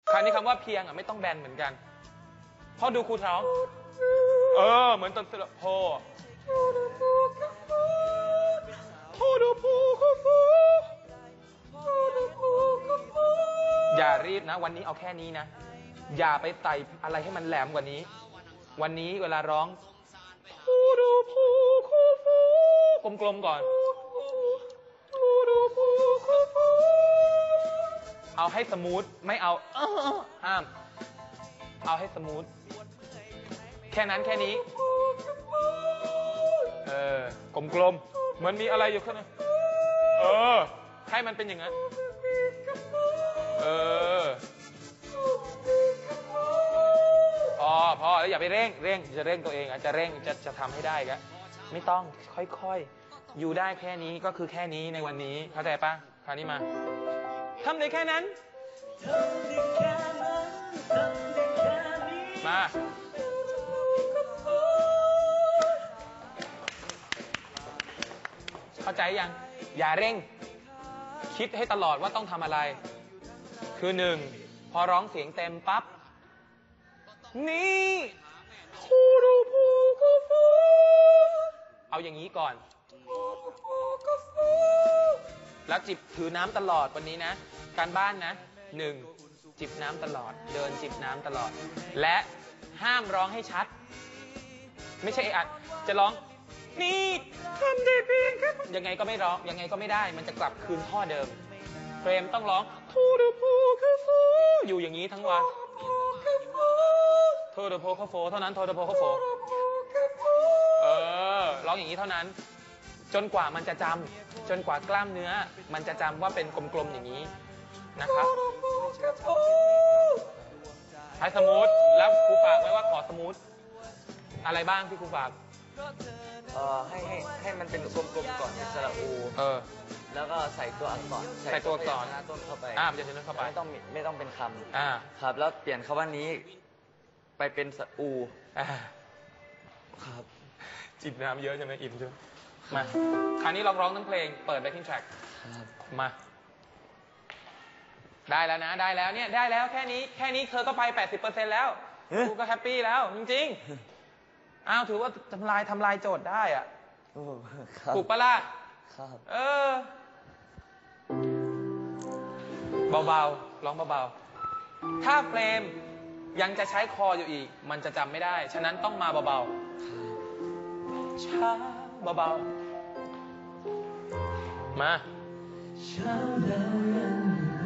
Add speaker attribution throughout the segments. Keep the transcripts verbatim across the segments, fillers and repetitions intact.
Speaker 1: คราวนี้คำว่าเพียงอ่ะไม่ต้องแบนเหมือนกันพอดูครูท้องเออเหมือนตอนโพอย่ารีบนะวันนี้เอาแค่นี้นะอย่าไปไต่อะไรให้มันแหลมกว่านี้วันนี้เวลาร้องกลมๆก่อนเอาให้สมูทไม่เอาห้ามเอาให้สมูทแค่นั้นแค่นี้เออกลมๆเหมือนมีอะไรอยู่ข้างในเออให้มันเป็นอย่างนั้นเออพอพอแล้วอย่าไปเร่งเร่งจะเร่งตัวเองอ่ะจะเร่งจะจะทำให้ได้ก็ไม่ต้องค่อยๆอยู่ได้แค่นี้ก็คือแค่นี้ในวันนี้เข้าใจปะคราวนี้มาทำได้แค่นั้นมาเข้าใจยังอย่าเร่งคิดให้ตลอดว่าต้องทำอะไรคือหนึ่งพอร้องเสียงเต็มปั๊บนี่เอาอย่างนี้ก่อนแล้วจิบถือน้ำตลอดวันนี้นะการบ้านนะหนึ่งจิบน้ำตลอดเดินจิบน้ำตลอดและห้ามร้องให้ชัดไม่ใช่อัดจะร้องนี่ทำได้เพียงแค่ยังไงก็ไม่ร้องยังไงก็ไม่ได้มันจะกลับคืนท่อเดิมเฟรมต้องร้องอยู่อย่างนี้ทั้งวันโทเดโพคโฟเท่านั้นโทเดโพคโฟเออร้องอย่างนี้เท่านั้นจนกว่ามันจะจำจนกว่ากล้ามเนื้อมันจะจำว่าเป็นกลมๆอย่างนี้นะครับให้สมูทแล้วครูฝากไว้ว่าขอสมูทอะไรบ้างที่ครูฝาก
Speaker 2: เอ่อให้ให้ให้มันเป็นกลมๆก่อนเป็นสระอู
Speaker 1: เออ
Speaker 2: แล้วก็ใส่ตัวอักษร
Speaker 1: ใส่ตัวอักษร
Speaker 2: หน้าต้นเข้าไป
Speaker 1: อ่าจะต้นเข้าไป
Speaker 2: ไม่ต้องไม่ต้องเป็นคำ
Speaker 1: อ่า
Speaker 2: ครับแล้วเปลี่ยนคำว่านี้ไปเป็นสระอู
Speaker 1: อ่า
Speaker 2: ครับ
Speaker 1: จิบน้ำเยอะใช่ไหมอิ่มใช่ไหมมาคราวนี้ลองร้องทั้งเพลงเปิด backing track มาได้แล้วนะได้แล้วเนี่ยได้แล้วแค่นี้แค่นี้เธอก็ไป แปดสิบเปอร์เซ็นต์ แล้วกูก็แฮปปี้แล้วจริงๆอ้าวถือว่าทำลายทำลายโจทย์ได้อ่ะถูกปะล่ะเออเบาๆร้องเบาๆถ้าเฟรมยังจะใช้คออยู่อีกมันจะจำไม่ได้ฉะนั้นต้องมาเบาๆช้าเบาๆมาเช้าแล้วยัง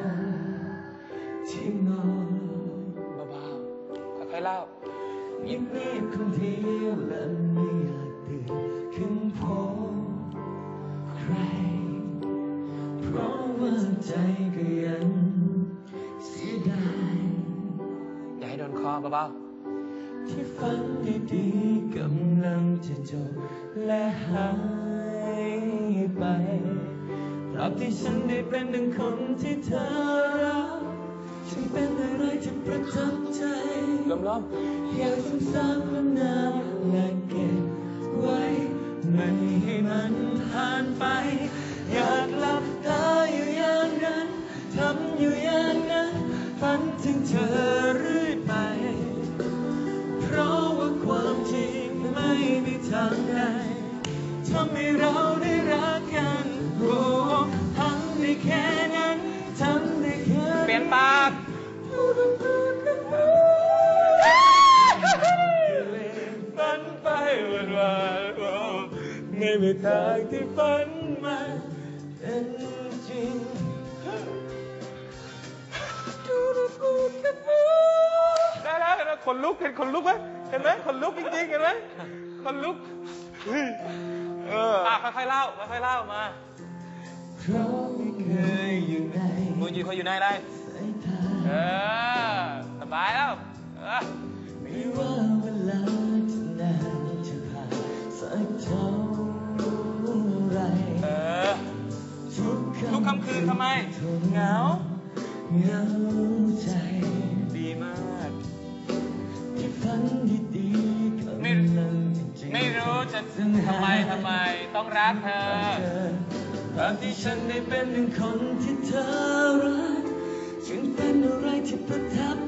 Speaker 1: ที่นอนเบาๆค่อยๆเล่ายิ่งเงียบคนเดียวและไม่อยากตื่นขึ้นพบใครเพราะว่าใจก็ยังเสียดายอย่าให้โดนคอเบาๆที่ฝันดีๆกำลังจะจบและหายไปตราบที่ฉันได้เป็นหนึ่งคนที่เธอรักฉันเป็นอะไรที่ประทับใจล้มๆอยากซ้ำๆนานๆและเก็บไว้ไม่ให้มันผ่านไปอยากหลับตาอยู่อย่างนั้นทำอยู่อย่างนั้นฝันถึงเธอเรื่อยไปเพราะว่าความจริงไม่มีทางใดทำให้เราได้รักกันโอ้ทำได้แค่นั้นทำได้แค่เปลี่ยนปากฝันไปวันวานไม่มีทางที่ฝันมาเป็นจริงได้แล้วเห็นไหมขนลุกเห็นขนลุกไหมเห็นไหมขนลุกจริงๆเห็นไหมขนลุกเอออ่ะค่อยๆเล่าค่อยๆเล่ามาเพราะไม่เคยอยู่ในมือยืนเขาอยู่ในอะไรเออสบายแล้วเออไม่ว่าเวลาจะนานจะผ่านสักเท่าไรเออทุกค่ำคืนทำไมเหงาเหงาใจดีมากที่ฝันดีๆไม่ไม่รู้จะทำไมทำไมต้องรักเธอตอนที่ฉันได้เป็นหนึ่งคนที่เธอรักฉันเป็นอะไรที่ประทับ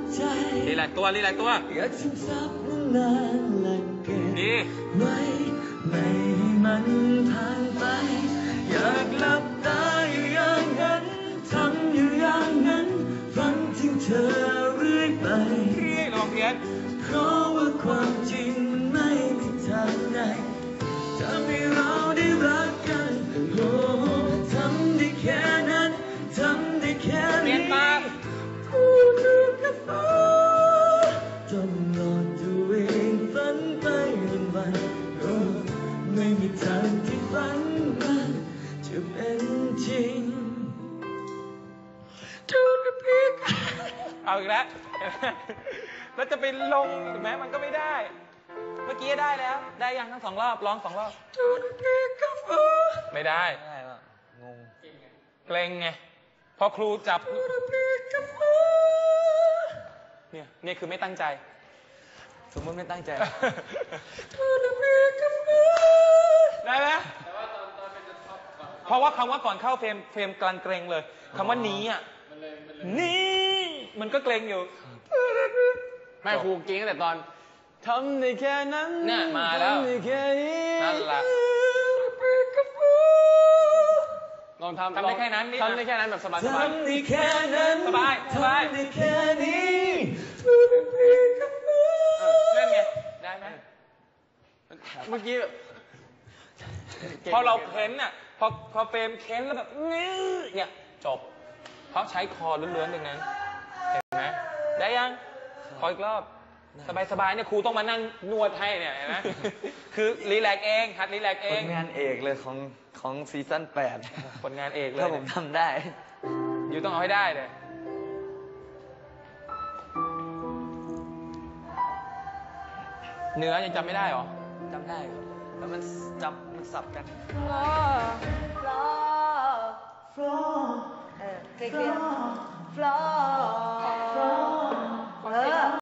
Speaker 3: กตัวรีแลกตัว
Speaker 1: อยากซึมซับนานๆและเก็บ
Speaker 3: ดี
Speaker 1: ไว้ไม่ให้มันผ่านไปอยากหลับตาอยู่อย่างนั้นทำอยู่อย่างนั้นฝันถึงเธอเรื่อยไป
Speaker 3: พี่ลองเพี้ยน
Speaker 1: เพราะว่าความจริงไม่มีทางใดทำให้เราได้รักกันโอ้ทำได้แค่นั้นทำได้แค่
Speaker 3: เปลี่
Speaker 1: นี้
Speaker 3: ยนตา
Speaker 1: พูดดูกับฟ้าจนหลอกตัวเองฝันไปวันๆโอ้ไม่มีทางที่ฝันมันจะเป็นจริงดูนะพี่
Speaker 3: เอาอีกแล้ว แล้วจะไปลงถูกไหมมันก็ไม่ได้ เมื่อกี้ได้แล้ว ได้ยังทั้งสองรอบร้องสองรอบ
Speaker 1: ดูนะพี่กับฟ้า
Speaker 3: ไม่ได้
Speaker 2: ไม่ได้ป่ะงง
Speaker 3: เกรงไงพอครูจับ
Speaker 1: ดูนะพี่กับฟ้า
Speaker 3: เนี่ยเนี่ยคือไม่ตั้งใจ
Speaker 2: สมมติไม่ตั้งใจ
Speaker 1: ดูนะพี่กับฟ้า
Speaker 3: ได้ไหมเพราะว่าคำว่าก่อนเข้าเฟรมเฟรมกลางเกรงเลยคำว่านี้อ่ะนี่มันก็เกรงอยู่
Speaker 2: ไม่ครูกิ้งตั้งแต่ตอนทำได้แค่นั้น
Speaker 3: เนี่ยมาแล้ว
Speaker 2: ทำได้แค่นี้
Speaker 3: นั่นแหละ
Speaker 2: ลองทำ
Speaker 3: ทำได้แค่นั้นนี่
Speaker 2: ทำได้แค่นั้นแบบสบายสบาย
Speaker 1: ทำได้แค่นั้น
Speaker 3: สบายสบาย
Speaker 1: ทำได้แค่นี้
Speaker 3: เล่นไงได้ไหม
Speaker 2: เมื่อกี้แบบ
Speaker 3: พอเราเค้นอ่ะพอพอเฟรมเค้นแล้วแบบนี่เนี่ยจบ เพราะใช้คอล้วนๆตรงนั้นเห็นไหมได้ยังขออีกรอบสบายๆเนี่ยครูต้องมานั่งนวดให้เนี่ยเห็นไหม คือรีแลกซ์เองหัดรีแลกซ์เอ
Speaker 2: ผ
Speaker 3: ง
Speaker 2: ลงานเอกเลยของของซีซั่นแปด
Speaker 3: ผลงานเอกเลย
Speaker 2: ถ้าผมทำได้
Speaker 3: อยู่ต้องเอาให้ได้เลยเนื้อยังจำไม่ได้หรอ
Speaker 2: จำได้ครับแล้วมันจับมันสับกัน
Speaker 4: ฟลอฟลอ
Speaker 1: ฟลอ
Speaker 4: เออเคยเคยฟลอ